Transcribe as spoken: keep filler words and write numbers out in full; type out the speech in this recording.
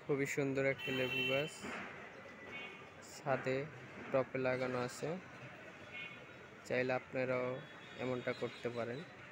খুবই সুন্দর একটি লেবু গাছ, ছাদে টপে লাগানো আছে। চাইলে আপনারাও এমনটা করতে পারেন।